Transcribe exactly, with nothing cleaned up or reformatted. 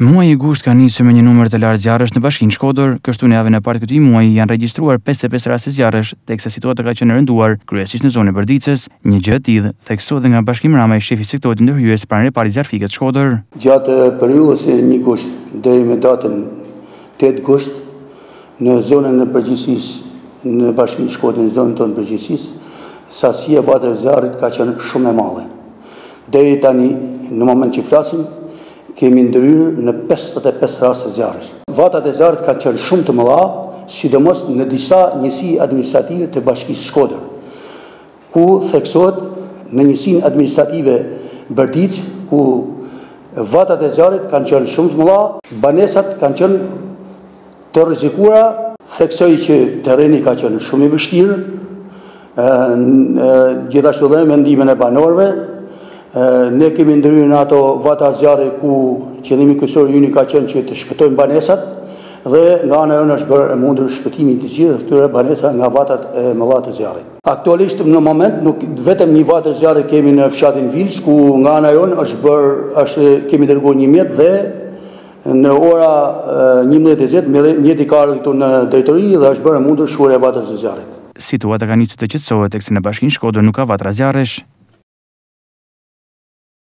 Muaji i gusht ka nisur me një numër të lartë zjarresh në Bashkinë Shkodër. Kështu në javën e parë të këtij muaji janë regjistruar pesëdhjetë e pesë raste zjarresh, teksa situata ka qenë e rënduar kryesisht në zonën e Bardicës. Një gjë e tillë theksohet nga Bashkimi Ramaj, shefi i sektorit ndërhyjes pranë reparit zjarfike të Shkodër. Gjatë periudhës së një gusht deri me datën tetë gusht në zonën e përgjithësisë në Bashkinë Shkodër, në zonën tonë përgjithësisë, sasia e vatave të zjarrit ka qenë shumë e madhe. Deri tani, në moment që flasim, kemi ndërhyrë në pesëdhjetë e pesë raste zjarresh. Vatat e zjarrit kanë qenë shumë të mëdha, sidomos në disa njësi administrative të Bashkisë Shkodër, ku theksohet në njësinë administrative Bardicë, ku vatat e zjarrit kanë qenë shumë të mëdha, banesat kanë qenë të rrezikuara, theksoj që terreni ka qenë shumë i vështirë, gjithashtu dhe mendimin e banorëve. Ne kemi ndërhyrë në ato vata zjarri ku qëllimi kryesor ynë ka qenë që të shpëtojmë banesat, dhe nga ana jonë është bërë e mundur shpëtimi i të gjithë këtyre banesa nga vatat e mëdha të zjarrit. Aktualisht në moment nuk vetëm një vatë zjarri kemi në fshatin Vils, ku nga ana jonë është bërë është kemi dërguar një mjet, dhe në ora njëmbëdhjetë e zero mjeti ka ardhur këtu në drejtori dhe është bërë e mundur shurja e vatës së zjarrit. Situata ka nisur të qetësohet teksa në Bashkinë Shkodër nuk ka vatra zjarresh.